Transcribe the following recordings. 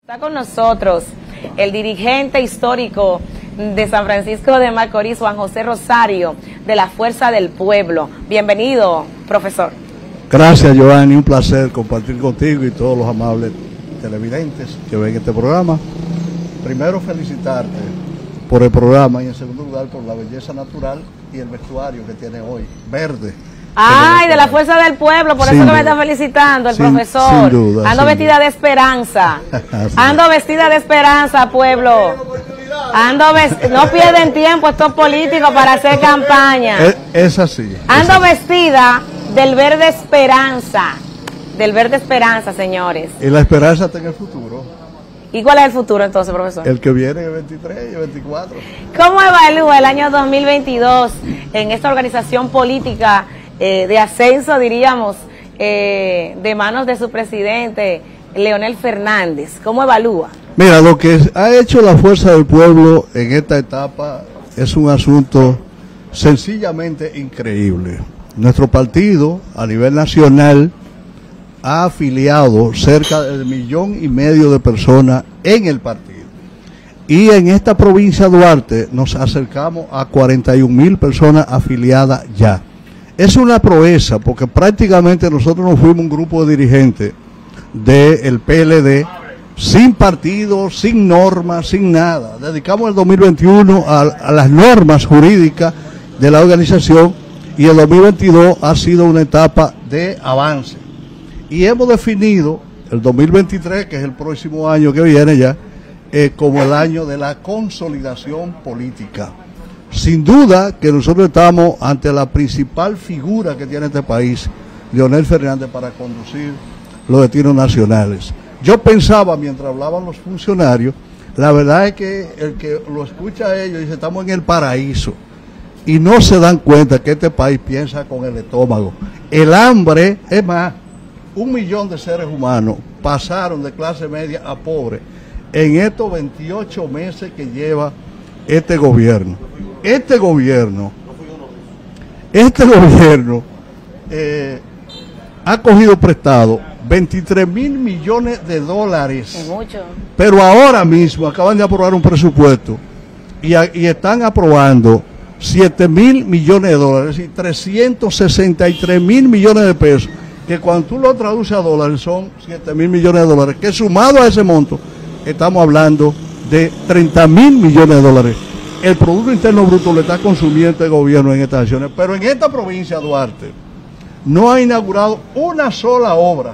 Está con nosotros el dirigente histórico de San Francisco de Macorís, Juan José Rosario, de la Fuerza del Pueblo. Bienvenido, profesor. Gracias, Giovanni, un placer compartir contigo y todos los amables televidentes que ven este programa. Primero, felicitarte por el programa y en segundo lugar por la belleza natural y el vestuario que tiene hoy, verde. Ay, de la Fuerza del Pueblo, por eso que me está felicitando el profesor. Sin duda. Ando vestida de esperanza. Ando vestida de esperanza, pueblo. No pierden tiempo estos políticos para hacer campaña. Es así. Ando vestida del verde esperanza. Del verde esperanza, señores. Y la esperanza está en el futuro. ¿Y cuál es el futuro entonces, profesor? El que viene el 23 y el 24. ¿Cómo evalúa el año 2022 en esta organización política de ascenso, diríamos, de manos de su presidente, Leonel Fernández? ¿Cómo evalúa? Mira, lo que ha hecho la Fuerza del Pueblo en esta etapa es un asunto sencillamente increíble. Nuestro partido, a nivel nacional, ha afiliado cerca de 1,5 millones de personas en el partido. Y en esta provincia de Duarte nos acercamos a 41,000 personas afiliadas ya. Es una proeza porque prácticamente nosotros nos fuimos un grupo de dirigentes del PLD sin partido, sin normas, sin nada. Dedicamos el 2021 a las normas jurídicas de la organización y el 2022 ha sido una etapa de avance. Y hemos definido el 2023, que es el próximo año que viene ya, como el año de la consolidación política. Sin duda que nosotros estamos ante la principal figura que tiene este país, Leonel Fernández, para conducir los destinos nacionales. Yo pensaba, mientras hablaban los funcionarios, la verdad es que el que lo escucha a ellos dice, estamos en el paraíso. Y no se dan cuenta que este país piensa con el estómago. El hambre, es más, 1 millón de seres humanos pasaron de clase media a pobre en estos 28 meses que lleva este gobierno. Este gobierno ha cogido prestado 23,000 millones de dólares. Es mucho. Pero ahora mismo acaban de aprobar un presupuesto y están aprobando 7,000 millones de dólares, es decir, 363,000 millones de pesos, que cuando tú lo traduces a dólares son 7,000 millones de dólares, que sumado a ese monto estamos hablando de 30,000 millones de dólares. El Producto Interno Bruto lo está consumiendo este gobierno en estas acciones, pero en esta provincia, Duarte, no ha inaugurado una sola obra,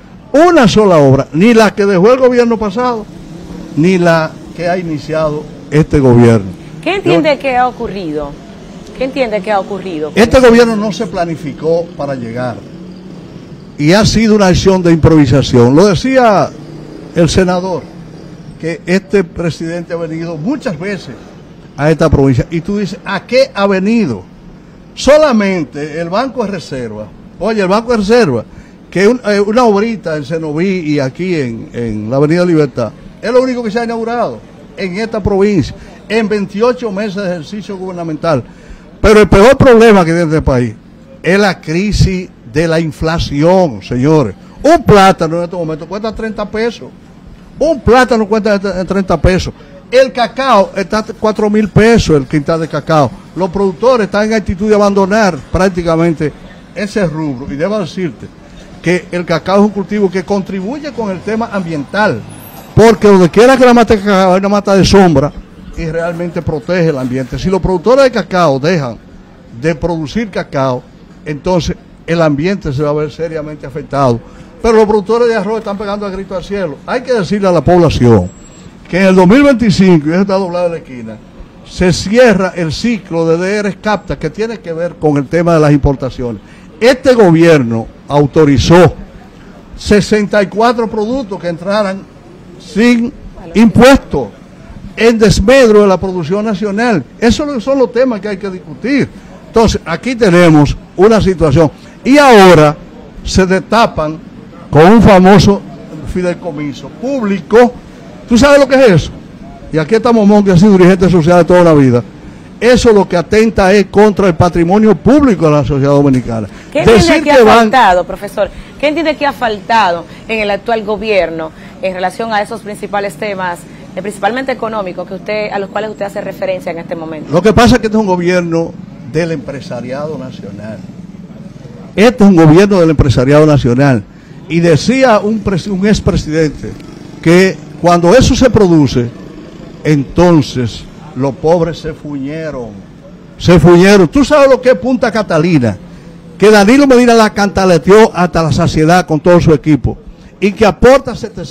ni la que dejó el gobierno pasado, ni la que ha iniciado este gobierno. ¿Qué entiende que ha ocurrido? ¿Qué entiende que ha ocurrido? Este gobierno no se planificó para llegar y ha sido una acción de improvisación. Lo decía el senador, que este presidente ha venido muchas veces a esta provincia, y tú dices, ¿a qué ha venido? Solamente el Banco de Reserva, el Banco de Reserva, que es una obrita en Cenoví y aquí en la Avenida Libertad, es lo único que se ha inaugurado en esta provincia, en 28 meses de ejercicio gubernamental. Pero el peor problema que tiene este país es la crisis de la inflación, señores. Un plátano en este momento cuesta 30 pesos. Un plátano cuesta 30 pesos. El cacao está a 4,000 pesos, el quintal de cacao. Los productores están en actitud de abandonar prácticamente ese rubro. Y debo decirte que el cacao es un cultivo que contribuye con el tema ambiental. Porque donde quiera que la mata de cacao hay una mata de sombra y realmente protege el ambiente. Si los productores de cacao dejan de producir cacao, entonces el ambiente se va a ver seriamente afectado. Pero los productores de arroz están pegando a grito al cielo. Hay que decirle a la población que en el 2025, y eso está doblado en la esquina, se cierra el ciclo de DR Capta que tiene que ver con el tema de las importaciones. Este gobierno autorizó 64 productos que entraran sin impuestos, en desmedro de la producción nacional. Esos son los temas que hay que discutir. Entonces, aquí tenemos una situación. Y ahora se destapan con un famoso fideicomiso público. ¿Tú sabes lo que es eso? Y aquí estamos Mon, que ha sido dirigente social de toda la vida. Eso lo que atenta es contra el patrimonio público de la sociedad dominicana. ¿Qué entiende que ha faltado, profesor? ¿Qué entiende que ha faltado en el actual gobierno en relación a esos principales temas, principalmente económicos, a los cuales usted hace referencia en este momento? Lo que pasa es que este es un gobierno del empresariado nacional. Este es un gobierno del empresariado nacional. Y decía un expresidente que cuando eso se produce, entonces los pobres se fuñeron. Se fuñeron. ¿Tú sabes lo que es Punta Catalina? Que Danilo Medina la cantaleteó hasta la saciedad con todo su equipo y que aporta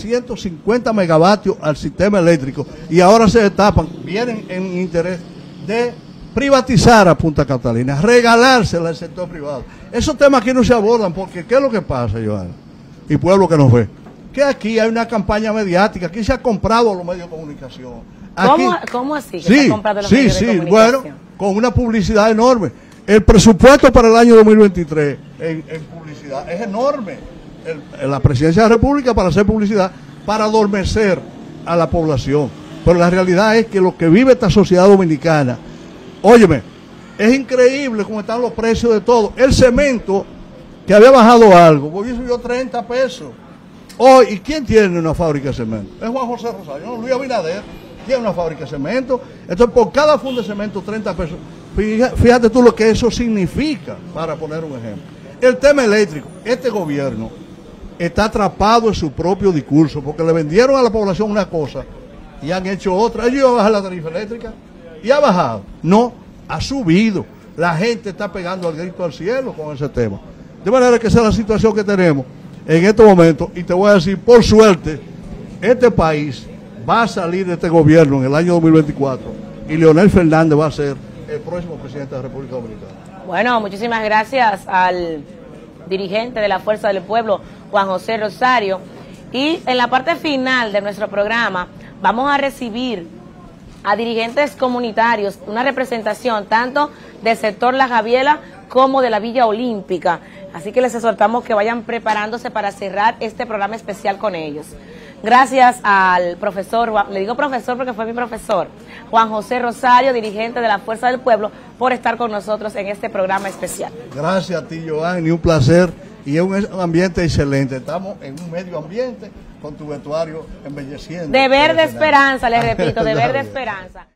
750 megavatios al sistema eléctrico y ahora se destapan, vienen en interés de privatizar a Punta Catalina, regalársela al sector privado. Esos temas aquí no se abordan porque ¿qué es lo que pasa, Joana? Y pueblo que nos ve. Que aquí hay una campaña mediática, aquí se ha comprado los medios de comunicación. Aquí, ¿Cómo así? Que sí, se ha comprado los medios de comunicación? Bueno, con una publicidad enorme. El presupuesto para el año 2023 en publicidad es enorme. La Presidencia de la República para hacer publicidad, para adormecer a la población. Pero la realidad es que lo que vive esta sociedad dominicana, óyeme, es increíble cómo están los precios de todo. El cemento, que había bajado algo, hoy subió 30 pesos. Hoy, ¿y quién tiene una fábrica de cemento? Es Juan José Rosario, no, Luis Abinader tiene una fábrica de cemento. Entonces, por cada funda de cemento, 30 pesos. Fíjate tú lo que eso significa, para poner un ejemplo. El tema eléctrico, este gobierno está atrapado en su propio discurso, porque le vendieron a la población una cosa y han hecho otra. Ellos iban a bajar la tarifa eléctrica y ha bajado. No, ha subido. La gente está pegando al grito al cielo con ese tema. De manera que esa es la situación que tenemos en estos momentos. Y te voy a decir, por suerte, este país va a salir de este gobierno en el año 2024 y Leonel Fernández va a ser el próximo presidente de la República Dominicana. Bueno, muchísimas gracias al dirigente de la Fuerza del Pueblo, Juan José Rosario. Y en la parte final de nuestro programa vamos a recibir a dirigentes comunitarios, una representación tanto del sector La Javiela como de la Villa Olímpica. Así que les exhortamos que vayan preparándose para cerrar este programa especial con ellos. Gracias al profesor, le digo profesor porque fue mi profesor, Juan José Rosario, dirigente de la Fuerza del Pueblo, por estar con nosotros en este programa especial. Gracias a ti, Joan, y un placer, y es un ambiente excelente. Estamos en un medio ambiente con tu vestuario embelleciendo. De verde esperanza, les repito, de verde esperanza.